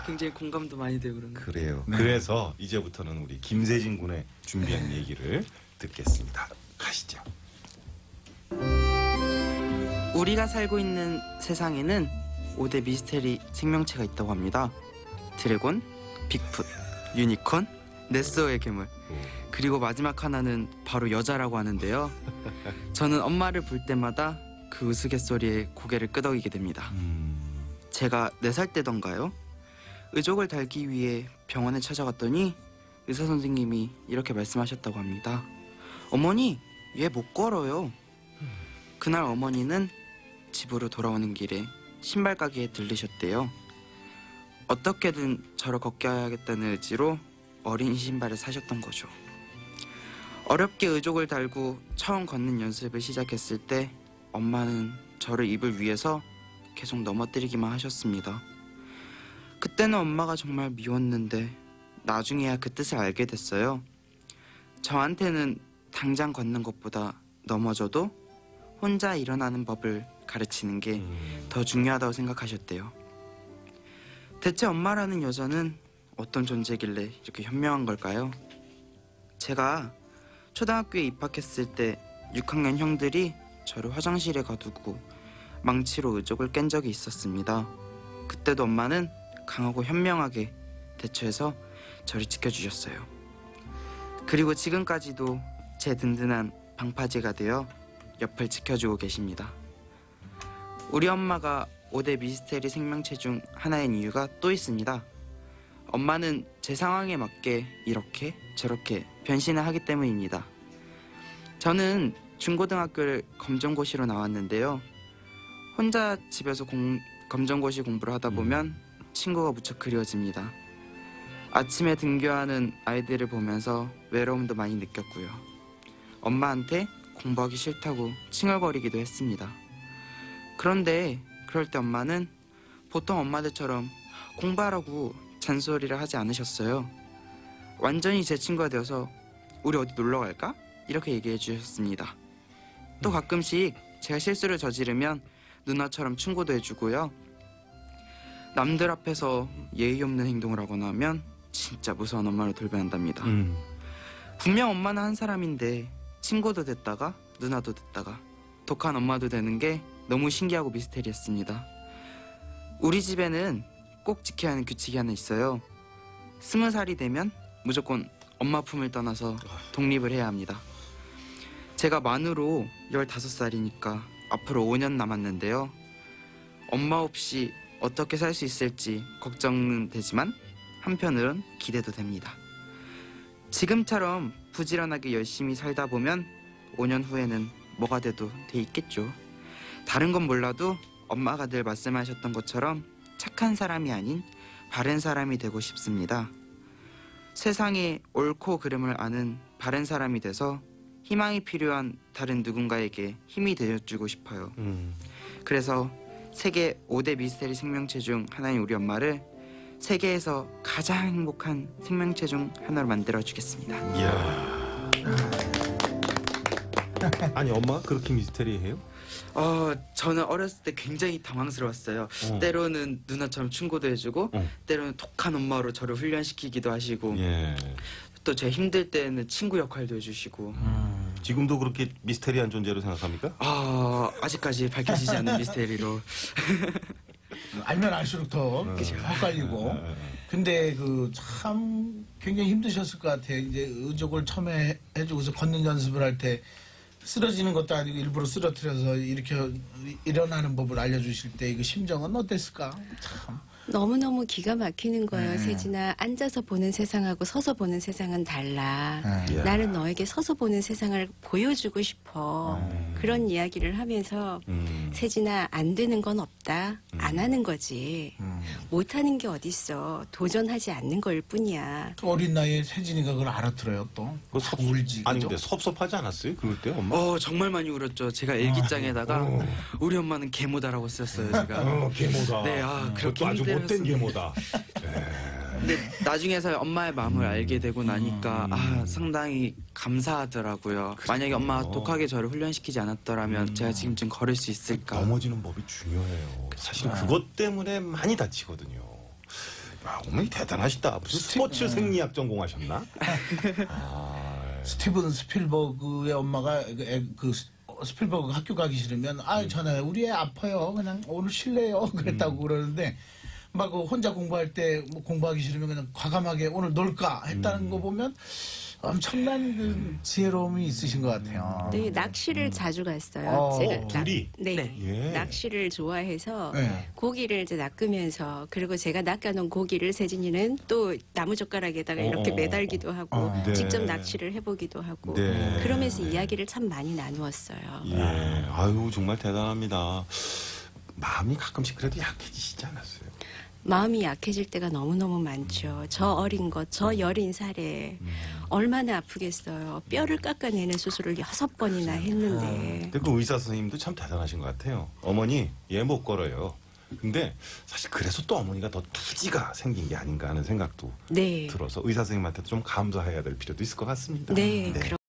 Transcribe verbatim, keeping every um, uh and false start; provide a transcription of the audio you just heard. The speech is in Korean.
굉장히 공감도 많이 되고 그러네요. 그래요. 네. 그래서 이제부터는 우리 김세진 군의 준비한 얘기를 듣겠습니다. 가시죠. 우리가 살고 있는 세상에는 오 대 미스테리 생명체가 있다고 합니다. 드래곤, 빅풋, 유니콘, 네스어의 괴물, 그리고 마지막 하나는 바로 여자라고 하는데요. 저는 엄마를 볼 때마다 그 우스갯소리에 고개를 끄덕이게 됩니다. 음... 제가 네 살 때던가요? 의족을 달기 위해 병원에 찾아갔더니 의사 선생님이 이렇게 말씀하셨다고 합니다. 어머니, 얘 못 걸어요. 그날 어머니는 집으로 돌아오는 길에 신발 가게에 들르셨대요. 어떻게든 저를 걷게 하겠다는 의지로 어린 신발을 사셨던 거죠. 어렵게 의족을 달고 처음 걷는 연습을 시작했을 때 엄마는 저를 이불 위에서 계속 넘어뜨리기만 하셨습니다. 그때는 엄마가 정말 미웠는데 나중에야 그 뜻을 알게 됐어요. 저한테는 당장 걷는 것보다 넘어져도 혼자 일어나는 법을 가르치는 게 더 중요하다고 생각하셨대요. 대체 엄마라는 여자는 어떤 존재길래 이렇게 현명한 걸까요? 제가 초등학교에 입학했을 때 육 학년 형들이 저를 화장실에 가두고 망치로 의족을 깬 적이 있었습니다. 그때도 엄마는 강하고 현명하게 대처해서 저를 지켜주셨어요. 그리고 지금까지도 제 든든한 방파제가 되어 옆을 지켜주고 계십니다. 우리 엄마가 오 대 미스테리 생명체 중 하나인 이유가 또 있습니다. 엄마는 제 상황에 맞게 이렇게 저렇게 변신을 하기 때문입니다. 저는 중고등학교를 검정고시로 나왔는데요. 혼자 집에서 공, 검정고시 공부를 하다 보면 친구가 무척 그리워집니다. 아침에 등교하는 아이들을 보면서 외로움도 많이 느꼈고요. 엄마한테 공부하기 싫다고 칭얼거리기도 했습니다. 그런데 그럴 때 엄마는 보통 엄마들처럼 공부하라고 잔소리를 하지 않으셨어요. 완전히 제 친구가 되어서 우리 어디 놀러 갈까? 이렇게 얘기해 주셨습니다. 또 가끔씩 제가 실수를 저지르면 누나처럼 충고도 해주고요. 남들 앞에서 예의 없는 행동을 하거나 하면 진짜 무서운 엄마를 돌변한답니다. 음. 분명 엄마는 한 사람인데 친구도 됐다가 누나도 됐다가 독한 엄마도 되는 게 너무 신기하고 미스테리했습니다. 우리 집에는 꼭 지켜야 하는 규칙이 하나 있어요. 스무 살이 되면 무조건 엄마 품을 떠나서 독립을 해야 합니다. 제가 만으로 열다섯 살이니까 앞으로 오 년 남았는데요. 엄마 없이 어떻게 살 수 있을지 걱정은 되지만 한편으론 기대도 됩니다. 지금처럼 부지런하게 열심히 살다 보면 오 년 후에는 뭐가 돼도 돼 있겠죠. 다른 건 몰라도 엄마가 늘 말씀하셨던 것처럼 착한 사람이 아닌 바른 사람이 되고 싶습니다. 세상의 옳고 그름을 아는 바른 사람이 돼서 희망이 필요한 다른 누군가에게 힘이 되어주고 싶어요. 음. 그래서 세계 오 대 미스테리 생명체 중 하나인 우리 엄마를 세계에서 가장 행복한 생명체 중 하나로 만들어주겠습니다. 이야. 아니 엄마 그렇게 미스테리해요? 어, 저는 어렸을 때 굉장히 당황스러웠어요. 어. 때로는 누나처럼 충고도 해주고 어. 때로는 독한 엄마로 저를 훈련시키기도 하시고 예. 또 제가 힘들 때는 친구 역할도 해주시고 음. 지금도 그렇게 미스테리한 존재로 생각합니까? 아, 아직까지 밝혀지지 않는 미스테리로 알면 알수록 더 헷갈리고. 근데 그 참 굉장히 힘드셨을 것 같아요. 이제 의족을 처음에 해주고서 걷는 연습을 할 때 쓰러지는 것도 아니고 일부러 쓰러뜨려서 이렇게 일어나는 법을 알려주실 때 그 심정은 어땠을까? 참. 너무너무 기가 막히는 거예요. 네. 세진아, 앉아서 보는 세상하고 서서 보는 세상은 달라. 네. 나는 너에게 서서 보는 세상을 보여주고 싶어. 음. 그런 이야기를 하면서 음. 세진아, 안 되는 건 없다. 음. 안 하는 거지. 음. 못하는 게 어딨어. 도전하지 않는 걸 뿐이야. 그 어린 나이에 세진이가 그걸 알아들어요 또. 그 섭, 울지. 아니 그죠? 근데 섭섭하지 않았어요? 그럴 때 엄마? 어, 정말 많이 울었죠. 제가 일기장에다가 어. 우리 엄마는 계모다라고 썼어요. 제가. 어, 계모다. 네, 아, 그렇게 그것도 아주 못된 힘들었습니다. 계모다. 근데 나중에서 엄마의 마음을 알게 되고 나니까 아, 상당히 감사하더라고요. 만약에 엄마가 독하게 저를 훈련시키지 않았더라면 제가 지금쯤 걸을 수 있을까. 넘어지는 법이 중요해요. 사실 그것 때문에 많이 다치거든요. 아, 어머니 대단하시다. 무슨 스포츠 생리학 전공하셨나? 아, 스티븐 스필버그의 엄마가 그, 애- 그 스- 스필버그 학교 가기 싫으면 아 전화해 우리 애 아파요 그냥 오늘 쉴래요 그랬다고 그러는데 막 그 혼자 공부할 때뭐 공부하기 싫으면 그냥 과감하게 오늘 놀까 했다는 거 보면 엄청난 그 지혜로움이 있으신 것 같아요. 네, 낚시를 자주 갔어요. 어, 제가 어, 둘이? 네, 네. 예. 낚시를 좋아해서 네. 고기를 이제 낚으면서 그리고 제가 낚아놓은 고기를 세진이는 또 나무 젓가락에다가 이렇게 어. 매달기도 하고 어. 네. 직접 낚시를 해보기도 하고 네. 그러면서 이야기를 참 많이 나누었어요. 예. 아유, 정말 대단합니다. 마음이 가끔씩 그래도 약해지시지 않았어요? 마음이 약해질 때가 너무너무 많죠. 저 어린 것, 저 여린 살에 얼마나 아프겠어요. 뼈를 깎아내는 수술을 여섯 번이나 했는데 근데 그 의사 선생님도 참 대단하신 것 같아요. 어머니, 얘 못 걸어요. 근데 사실 그래서 또 어머니가 더 투지가 생긴 게 아닌가 하는 생각도 네, 들어서 의사 선생님한테도 좀 감사해야 될 필요도 있을 것 같습니다. 네, 그렇